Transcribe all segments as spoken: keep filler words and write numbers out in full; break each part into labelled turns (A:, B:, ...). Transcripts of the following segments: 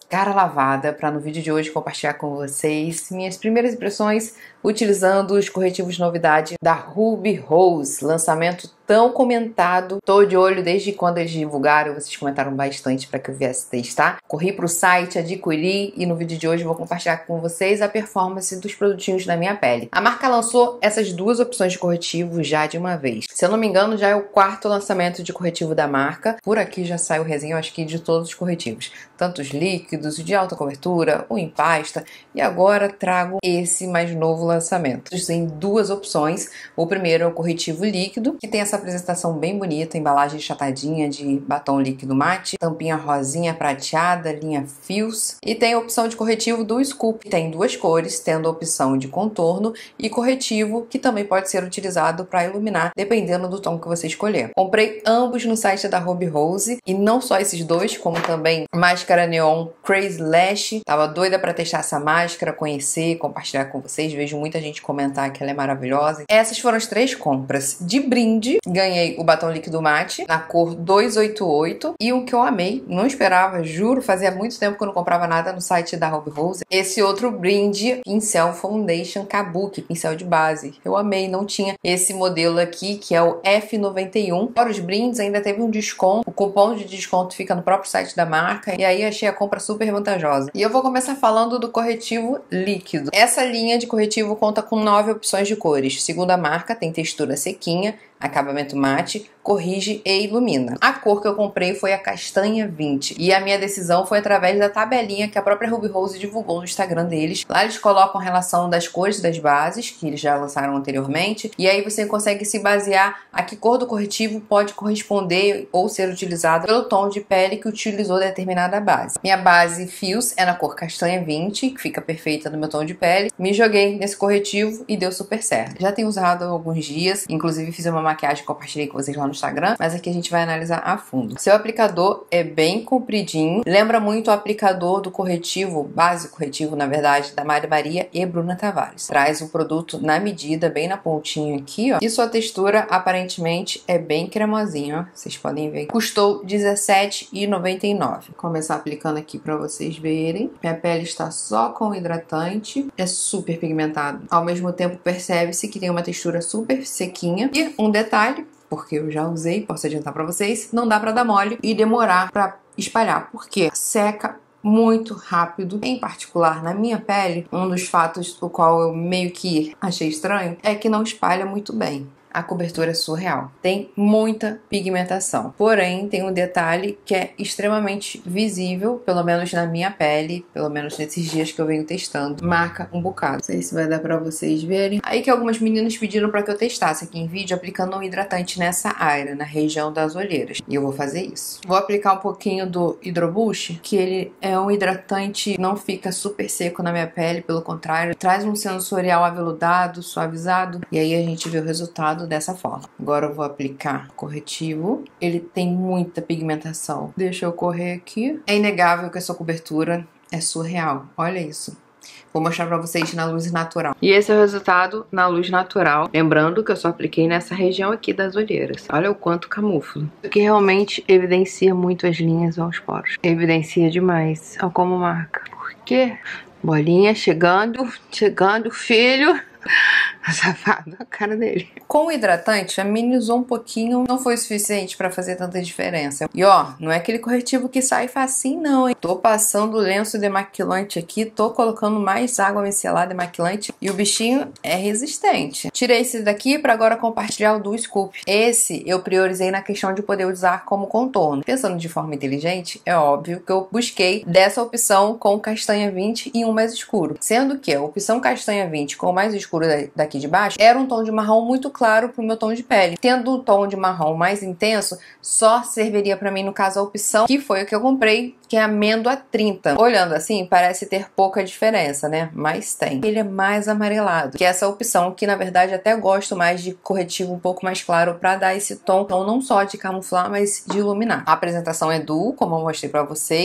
A: cara lavada para no vídeo de hoje compartilhar com vocês minhas primeiras impressões utilizando os corretivos novidade da Ruby Rose, lançamento tão comentado. Tô de olho desde quando eles divulgaram, vocês comentaram bastante para que eu viesse testar. Corri pro site, adquiri e no vídeo de hoje vou compartilhar com vocês a performance dos produtinhos da minha pele. A marca lançou essas duas opções de corretivo já de uma vez. Se eu não me engano, já é o quarto lançamento de corretivo da marca. Por aqui já saiu resenha, eu acho que de todos os corretivos. Tanto os líquidos, de alta cobertura, o em pasta. E agora trago esse mais novo lançamento. Tem duas opções. O primeiro é o corretivo líquido, que tem essa apresentação bem bonita, embalagem chatadinha de batom líquido mate, tampinha rosinha prateada, linha fios. E tem a opção de corretivo do Scoop, que tem duas cores, tendo a opção de contorno e corretivo, que também pode ser utilizado para iluminar, dependendo do tom que você escolher. Comprei ambos no site da Ruby Rose, e não só esses dois, como também máscara neon Crazy Lash. Tava doida para testar essa máscara, conhecer, compartilhar com vocês. Vejo muita gente comentar que ela é maravilhosa. Essas foram as três compras. De brinde, ganhei o batom líquido mate na cor duzentos e oitenta e oito e o que eu amei, não esperava, juro, fazia muito tempo que eu não comprava nada no site da Ruby Rose. Esse outro brinde, pincel Foundation Kabuki, pincel de base. Eu amei, não tinha esse modelo aqui, que é o F noventa e um. Para os brindes ainda teve um desconto, o cupom de desconto fica no próprio site da marca, e aí achei a compra super vantajosa. E eu vou começar falando do corretivo líquido. Essa linha de corretivo conta com nove opções de cores. Segundo a marca, tem textura sequinha, acabamento mate, corrige e ilumina. A cor que eu comprei foi a castanha vinte e a minha decisão foi através da tabelinha que a própria Ruby Rose divulgou no Instagram deles. Lá eles colocam a relação das cores das bases, que eles já lançaram anteriormente, e aí você consegue se basear a que cor do corretivo pode corresponder ou ser utilizada pelo tom de pele que utilizou determinada base. Minha base Fios é na cor castanha vinte, que fica perfeita no meu tom de pele. Me joguei nesse corretivo e deu super certo. Já tenho usado há alguns dias, inclusive fiz uma maquiagem que compartilhei com vocês lá no Instagram, mas aqui a gente vai analisar a fundo. Seu aplicador é bem compridinho, lembra muito o aplicador do corretivo, base corretivo, na verdade, da Mari Maria e Bruna Tavares. Traz o produto na medida, bem na pontinha aqui, ó. E sua textura, aparentemente, é bem cremosinha, ó. Vocês podem ver. Custou dezessete reais e noventa e nove centavos. Vou começar aplicando aqui pra vocês verem. Minha pele está só com hidratante, é super pigmentado. Ao mesmo tempo, percebe-se que tem uma textura super sequinha. E um detalhe, porque eu já usei, posso adiantar pra vocês, não dá pra dar mole e demorar pra espalhar, porque seca muito rápido. Em particular, na minha pele, um dos fatos do qual eu meio que achei estranho é que não espalha muito bem. A cobertura é surreal. Tem muita pigmentação. Porém, tem um detalhe que é extremamente visível, pelo menos na minha pele, pelo menos nesses dias que eu venho testando. Marca um bocado. Não sei se vai dar pra vocês verem. Aí que algumas meninas pediram pra que eu testasse aqui em vídeo, aplicando um hidratante nessa área, na região das olheiras. E eu vou fazer isso. Vou aplicar um pouquinho do Hydro-Boost, que ele é um hidratante, não fica super seco na minha pele, pelo contrário, traz um sensorial aveludado, suavizado, e aí a gente vê o resultado dessa forma. Agora eu vou aplicar corretivo. Ele tem muita pigmentação. Deixa eu correr aqui. É inegável que essa cobertura é surreal. Olha isso. Vou mostrar pra vocês na luz natural. E esse é o resultado na luz natural. Lembrando que eu só apliquei nessa região aqui das olheiras. Olha o quanto camufla. Isso que realmente evidencia muito as linhas aos poros. Evidencia demais. Olha como marca. Por quê? Bolinha chegando, chegando, filho. Safado, a cara dele. Com o hidratante, amenizou um pouquinho, não foi o suficiente pra fazer tanta diferença. E ó, não é aquele corretivo que sai facinho não, hein? Tô passando lenço demaquilante aqui, tô colocando mais água micelar demaquilante e o bichinho é resistente. Tirei esse daqui pra agora compartilhar o do Scoop. Esse eu priorizei na questão de poder usar como contorno. Pensando de forma inteligente, é óbvio que eu busquei dessa opção com castanha vinte e um mais escuro. Sendo que a opção castanha vinte com mais escuro daqui de baixo era um tom de marrom muito claro pro meu tom de pele. Tendo o tom de marrom mais intenso, só serviria pra mim, no caso, a opção que foi o que eu comprei, que é amêndoa trinta. Olhando assim, parece ter pouca diferença, né? Mas tem. Ele é mais amarelado, que é essa opção que, na verdade, até gosto mais de corretivo um pouco mais claro pra dar esse tom, tom não só de camuflar, mas de iluminar. A apresentação é duo, como eu mostrei pra vocês.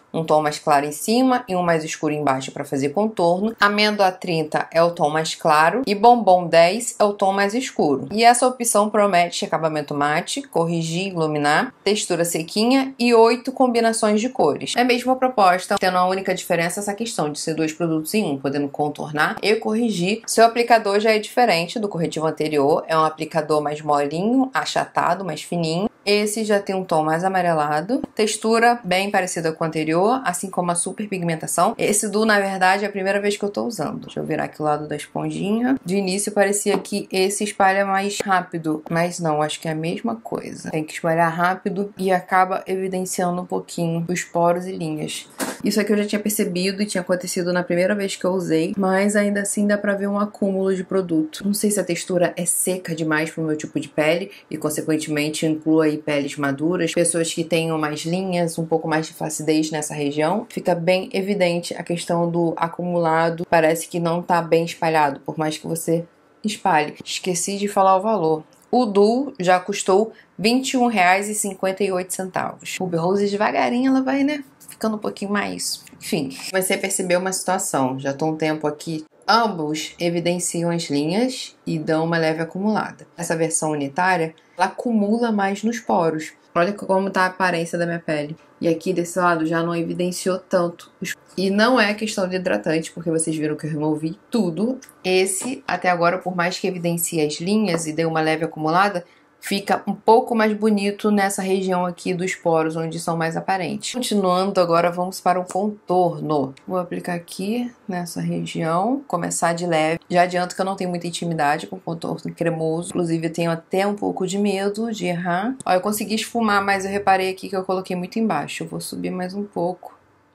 A: um tom mais claro em cima e um mais escuro embaixo para fazer contorno. Amêndoa trinta é o tom mais claro e Bombom dez é o tom mais escuro. E essa opção promete acabamento mate, corrigir e iluminar, textura sequinha e oito combinações de cores. É a mesma proposta, tendo a única diferença essa questão de ser dois produtos em um, podendo contornar e corrigir. Seu aplicador já é diferente do corretivo anterior, é um aplicador mais molinho, achatado, mais fininho. Esse já tem um tom mais amarelado, textura bem parecida com o anterior, assim como a super pigmentação. Esse do, na verdade, é a primeira vez que eu tô usando. Deixa eu virar aqui o lado da esponjinha. De início parecia que esse espalha mais rápido, mas não, acho que é a mesma coisa. Tem que espalhar rápido e acaba evidenciando um pouquinho os poros e linhas. Isso aqui eu já tinha percebido e tinha acontecido na primeira vez que eu usei, mas ainda assim dá pra ver um acúmulo de produto. Não sei se a textura é seca demais pro meu tipo de pele e, consequentemente, inclua aí peles maduras, pessoas que tenham mais linhas, um pouco mais de flacidez nessa região. Fica bem evidente a questão do acumulado, parece que não tá bem espalhado, por mais que você espalhe. Esqueci de falar o valor. O Duo já custou vinte e um reais e cinquenta e oito centavos. Ruby Rose devagarinho ela vai, né? Ficando um pouquinho mais... Enfim, comecei a perceber uma situação. Já tô um tempo aqui. Ambos evidenciam as linhas e dão uma leve acumulada. Essa versão unitária, ela acumula mais nos poros. Olha como tá a aparência da minha pele. E aqui desse lado já não evidenciou tanto. E não é questão de hidratante, porque vocês viram que eu removi tudo. Esse, até agora, por mais que evidencie as linhas e dê uma leve acumulada, fica um pouco mais bonito nessa região aqui dos poros, onde são mais aparentes. Continuando, agora vamos para o contorno. Vou aplicar aqui nessa região, começar de leve. Já adianto que eu não tenho muita intimidade com contorno cremoso. Inclusive, eu tenho até um pouco de medo de errar. Ó, eu consegui esfumar, mas eu reparei aqui que eu coloquei muito embaixo. Eu vou subir mais um pouco.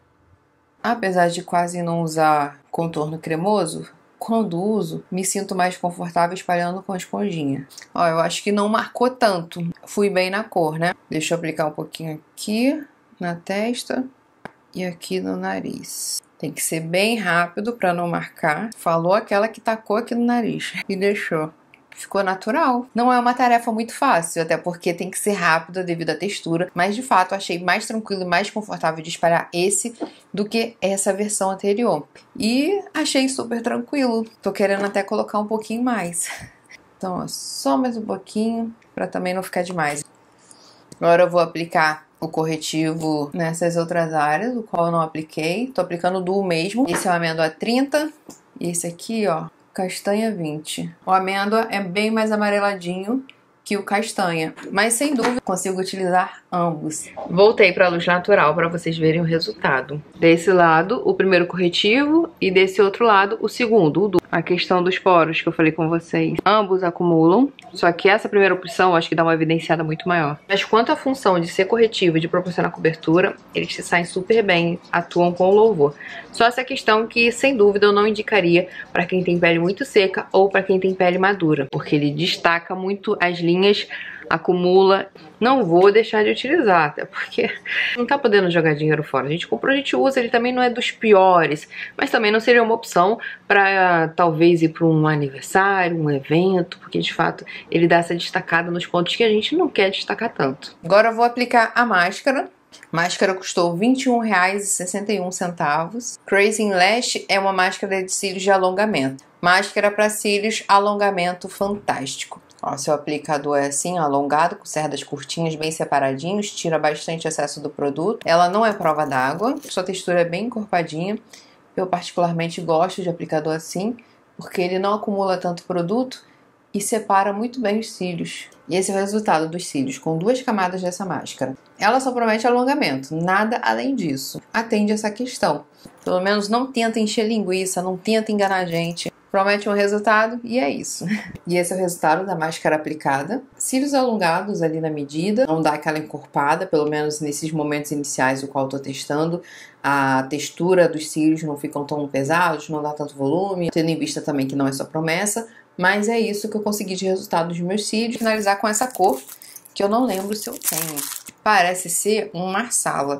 A: Apesar de quase não usar contorno cremoso, quando uso, me sinto mais confortável espalhando com a esponjinha. Ó, eu acho que não marcou tanto. Fui bem na cor, né? Deixa eu aplicar um pouquinho aqui na testa e aqui no nariz. Tem que ser bem rápido pra não marcar. Falou aquela que tacou aqui no nariz e deixou. Ficou natural. Não é uma tarefa muito fácil, até porque tem que ser rápida devido à textura, mas de fato achei mais tranquilo e mais confortável de espalhar esse do que essa versão anterior. E achei super tranquilo. Tô querendo até colocar um pouquinho mais. Então, ó, só mais um pouquinho, pra também não ficar demais. Agora eu vou aplicar o corretivo nessas outras áreas, o qual eu não apliquei. Tô aplicando o Duo mesmo. Esse é o Amêndoa trinta e esse aqui, ó, castanha vinte. O amêndoa é bem mais amareladinho que o castanha, mas sem dúvida consigo utilizar ambos. Voltei para a luz natural para vocês verem o resultado. Desse lado, o primeiro corretivo e desse outro lado, o segundo, o Duo. A questão dos poros que eu falei com vocês. Ambos acumulam, só que essa primeira opção eu acho que dá uma evidenciada muito maior. Mas quanto à função de ser corretivo e de proporcionar cobertura, eles se saem super bem, atuam com louvor. Só essa questão que, sem dúvida, eu não indicaria para quem tem pele muito seca ou para quem tem pele madura, porque ele destaca muito as linhas, acumula. Não vou deixar de utilizar, até porque não tá podendo jogar dinheiro fora. A gente comprou, a gente usa, ele também não é dos piores, mas também não seria uma opção para talvez ir para um aniversário, um evento, porque de fato ele dá essa destacada nos pontos que a gente não quer destacar tanto. Agora eu vou aplicar a máscara. Máscara custou vinte e um reais e sessenta e um centavos. Crazy Lash é uma máscara de cílios de alongamento. Máscara para cílios, alongamento fantástico. Ó, seu aplicador é assim, alongado, com cerdas curtinhas, bem separadinhos, tira bastante excesso do produto. Ela não é prova d'água, sua textura é bem encorpadinha. Eu particularmente gosto de aplicador assim, porque ele não acumula tanto produto e separa muito bem os cílios. E esse é o resultado dos cílios, com duas camadas dessa máscara. Ela só promete alongamento, nada além disso. Atende essa questão. Pelo menos não tenta encher linguiça, não tenta enganar a gente. Promete um resultado e é isso. E esse é o resultado da máscara aplicada. Cílios alongados ali na medida, não dá aquela encorpada, pelo menos nesses momentos iniciais o qual eu tô testando. A textura dos cílios não ficam tão pesados, não dá tanto volume, tendo em vista também que não é só promessa. Mas é isso que eu consegui de resultado dos meus cílios. Finalizar com essa cor, que eu não lembro se eu tenho. Parece ser um marsala.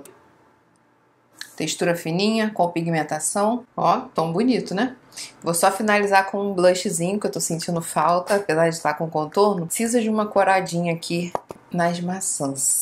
A: Textura fininha, com pigmentação. Ó, tão bonito, né? Vou só finalizar com um blushzinho que eu tô sentindo falta, apesar de estar com contorno. Preciso de uma coradinha aqui nas maçãs.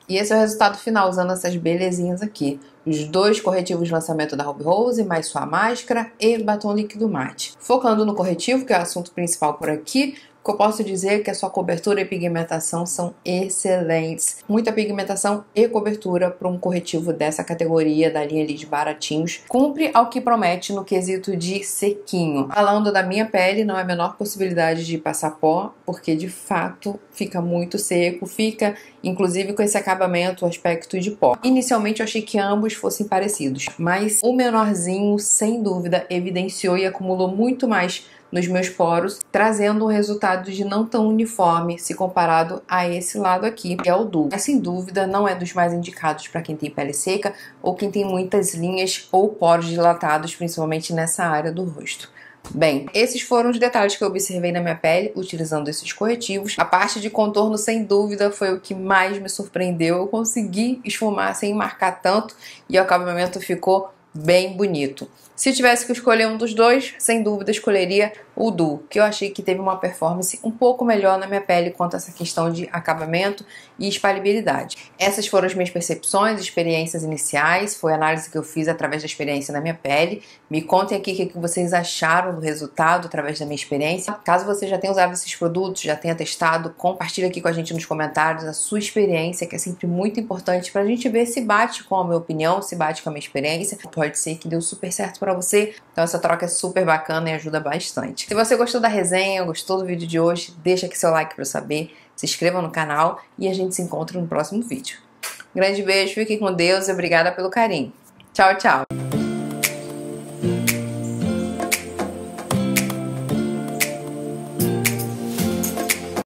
A: E esse é o resultado final, usando essas belezinhas aqui. Os dois corretivos de lançamento da Ruby Rose, mais sua máscara e batom líquido mate. Focando no corretivo, que é o assunto principal por aqui, o que eu posso dizer é que a sua cobertura e pigmentação são excelentes. Muita pigmentação e cobertura para um corretivo dessa categoria, da linha ali de baratinhos. Cumpre ao que promete no quesito de sequinho. Falando da minha pele, não é a menor possibilidade de passar pó, porque de fato fica muito seco, fica inclusive com esse acabamento, aspecto de pó. Inicialmente eu achei que ambos fossem parecidos, mas o menorzinho, sem dúvida, evidenciou e acumulou muito mais nos meus poros, trazendo um resultado de não tão uniforme se comparado a esse lado aqui, que é o Duo. Mas sem dúvida não é dos mais indicados para quem tem pele seca ou quem tem muitas linhas ou poros dilatados, principalmente nessa área do rosto. Bem, esses foram os detalhes que eu observei na minha pele utilizando esses corretivos. A parte de contorno, sem dúvida, foi o que mais me surpreendeu. Eu consegui esfumar sem marcar tanto e o acabamento ficou bem bonito. Se tivesse que escolher um dos dois, sem dúvida escolheria o Duo, que eu achei que teve uma performance um pouco melhor na minha pele quanto a essa questão de acabamento e espalhabilidade. Essas foram as minhas percepções, experiências iniciais, foi a análise que eu fiz através da experiência na minha pele. Me contem aqui o que vocês acharam do resultado através da minha experiência. Caso você já tenha usado esses produtos, já tenha testado, compartilhe aqui com a gente nos comentários a sua experiência, que é sempre muito importante pra gente ver se bate com a minha opinião, se bate com a minha experiência. Pode ser que deu super certo pra você, então essa troca é super bacana e ajuda bastante. Se você gostou da resenha, gostou do vídeo de hoje, deixa aqui seu like pra eu saber, se inscreva no canal e a gente se encontra no próximo vídeo. Um grande beijo, fique com Deus e obrigada pelo carinho. Tchau, tchau!